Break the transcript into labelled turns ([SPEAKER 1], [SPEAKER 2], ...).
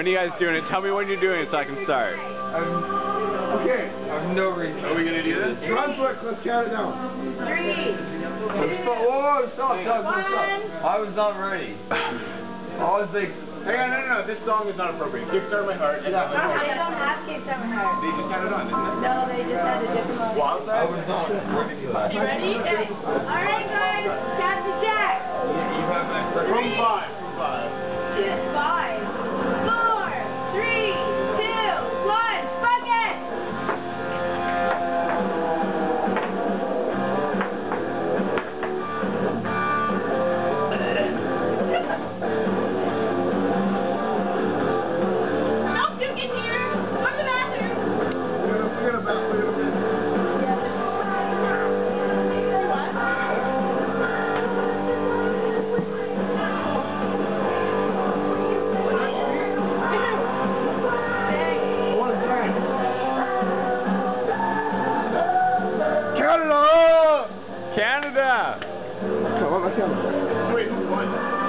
[SPEAKER 1] When are you guys doing it? Tell me when you're doing it so I can start.
[SPEAKER 2] Okay. I have no reason.
[SPEAKER 1] Are we going to do this?
[SPEAKER 2] Brunswick, let's count it down.
[SPEAKER 3] 3, 2,
[SPEAKER 2] Whoa, stop.
[SPEAKER 3] 1.
[SPEAKER 2] I was not ready. I was like,
[SPEAKER 1] Hang on, no. This song is not appropriate. Kickstart My Heart.
[SPEAKER 3] They don't have Kickstart My Heart.
[SPEAKER 1] They just had it on, didn't they?
[SPEAKER 3] No, they just had a different one.
[SPEAKER 1] Wild
[SPEAKER 2] I
[SPEAKER 1] Side?
[SPEAKER 2] was not ready for that.
[SPEAKER 3] You ready? Okay. Alright guys, Captain Jack.
[SPEAKER 2] You have my first.
[SPEAKER 1] From 5.
[SPEAKER 3] 5, 4, 3, 2, 1, bucket! Help you get here! Go to the bathroom!
[SPEAKER 2] Forget about it.
[SPEAKER 1] Canada!
[SPEAKER 2] Come on, let's go.
[SPEAKER 1] Wait, who won?